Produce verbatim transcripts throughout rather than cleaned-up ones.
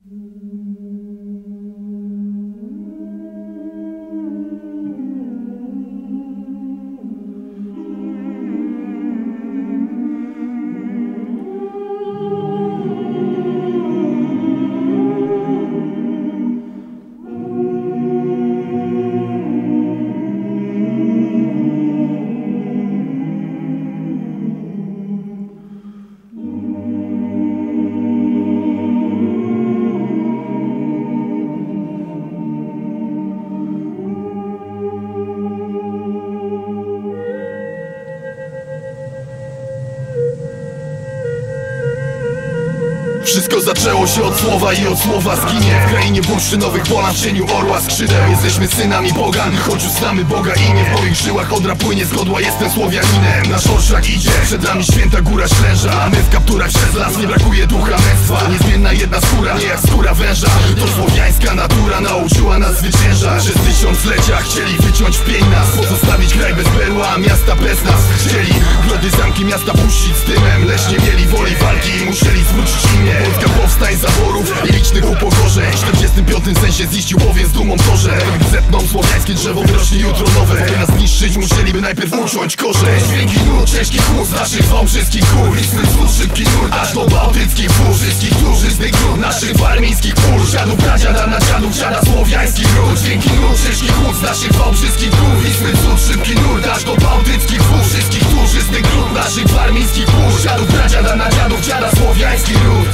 Wszystko zaczęło się od słowa i od słowa zginie w krainie bursztynowych polan, w cieniu orła skrzydeł. Jesteśmy synami pogan, choć uznamy Boga imię. W moich żyłach odra płynie z godła, jestem Słowianinem. Nasz orszak idzie, przed nami święta góra Ślęża, a my w kapturach przez las, nie brakuje ducha męstwa. Niezmienna jedna skóra, nie jak skóra węża. To słowiańska natura nauczyła nas zwyciężać. Przez tysiąclecia chcieli wyciąć w pień nas, pozostawić kraj bez berła, a miasta bez nas. Chcieli grody, zamki miasta puścić z dymem, lecz nie mieli woli walki i musieli zwrócić imię. Polska powstań zaborów i licznych upokorzeń. W czterdziestym piątym sensie ziścił powiem z dumą to, że zetną słowiańskie drzewo, wyrośnie jutro nowe. By nas zniszczyć musieliby najpierw uciąć korzeń. Dźwięki nut, ciężki chłód z naszych wałbrzyskich gór. Listny wzór, szybki nurt, aż do bałtyckich wór. Wszystkich tłurzystych grud, naszych warmińskich pól. Dziadu, pradziada na dziadów, dziada słowiański ród. Dźwięki nut, ciężki chłód z naszych wałbrzyskich gór. Listny wzór, szybki nurt, aż do bałtyckich wór. Wszystkich tłurzystych grud, naszych warmińskich pól. Dziadu, pradziada na dziadów, dziada słowiański ród.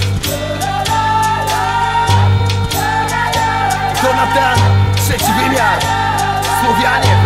Jonathan, trzeci wymiar, Słowianie.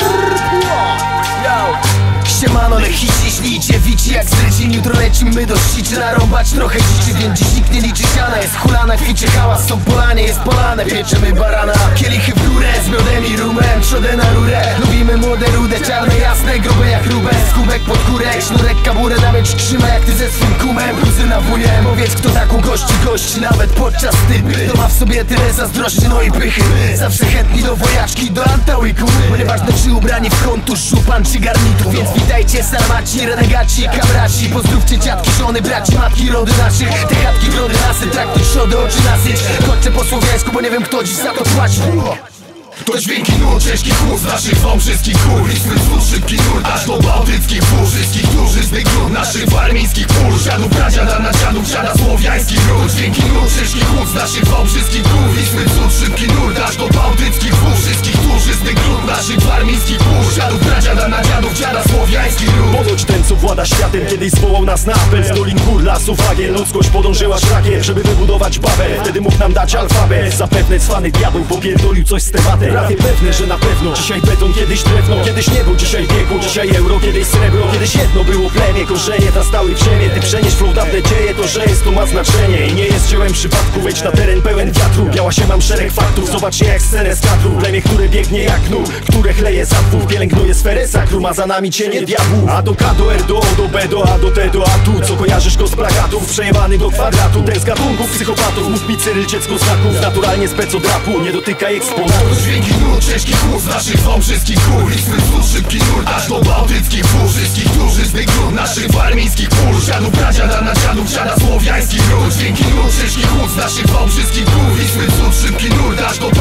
Yo. Siemano, lechici, jeśli idzie wici jak z rycin. Jutro lecimy do siczy, narąbać trochę dziczy. Więc dziś nikt nie liczy siana, jest hulana, kwicie hałas. Są polanie, jest polane, pieczemy barana. Kielichy w górę, z miodem i rumem, trzodę na rurę. Lubimy młode, rude, czarne, jasne, grube jak rubę. Skubek pod kurek, sznurek, kaburę, na miecz trzyma jak ty ze swym kumem. Kuzyna wujem, powiedz kto taką gości gości, nawet podczas typy. To ma w sobie tyle zazdrości, no i pychy. Zawsze chętni do wojaczki, do antałyku. Bo nieważne czy ubrani w kontusz, żupan czy garnitur. Więc witajcie sarmaci, renegaci, kamraci. Pozdrówcie dziadki, żony, braci, matki, rody naszych. Te chatki, grody, lasy, traktuj trzody, oczy nasyć. Chodźcie po słowiańsku, bo nie wiem kto dziś za to płaci. To dźwięki nut, ciężki chłód z naszych wałbrzyskich gór. Listny wzór, szybki nurt, aż do bałtyckich wór. Wszystkich tłurzystych grud, naszych warmińskich pól. Dziadu, pradziada na dziadów, dziada słowiański ród. Dźwięki nut, ciężki chłód z naszych wałbrzyskich gór. Listny wzór, szybki nurt, aż do bałtyckich wór. Wszystkich tłurzystych grud, naszych warmińskich pól. Dziadu, pradziada na dziadów, dziada słowiański ród. Ponoć ten co włada światem kiedyś zwołał nas na apel. Z dolin gór, lasów, agiel, ludzkość podążyła szlakiem, żeby wybudować Babel. Wtedy mógł nam dać alfabet. Zapewne cwany diabeł popierdolił coś z tematem. Prawie pewne, że na pewno dzisiaj beton, kiedyś drewno. Kiedyś nie był, dzisiaj biegu, dzisiaj euro, kiedyś srebro. Kiedyś jedno było plemię, korzenie nastały w ziemię. Ty przenieś flow dawne dzieje, to że jest to ma znaczenie. I nie jest dziełem przypadku, wejdź na teren pełen wiatru. Biała się mam szereg faktów, zobacz jak scenę z kadru. Plemię, które biegnie jak nóg, które chleje zatwór. Pielęgnuje sferę sakrum, a za nami cienie diabłu. A do K, do R, do O, do B, do A, do T, do A tu. Co kojarzysz go z plakatów, przejebany do kwadratu. Ten z gatunków psychopatów, mów mi Cyryl, dziecko znaków. Naturalnie z pecodrapu, nie dotykaj eksponatów. Dźwięki nut, ciężki chłód z naszych wałbrzyskich gór. Listny wzór, szybki nurt, aż do bałtyckich wór. Wszystkich tłurzystych grud, naszych warmińskich pól. Dziadu, pradziada na dziadów, dziada słowiański ród. Dźwięki nut, ciężki chłód z naszych wałbrzyskich gór. Listny wzór, szybki nurt, aż do